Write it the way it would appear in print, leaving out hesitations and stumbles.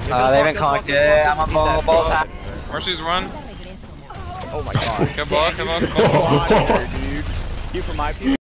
They haven't conked it. I'm on ball. Ball's hot. Mercy's run. Oh my god. Good ball, good ball, good Come ball. on here, dude. You from my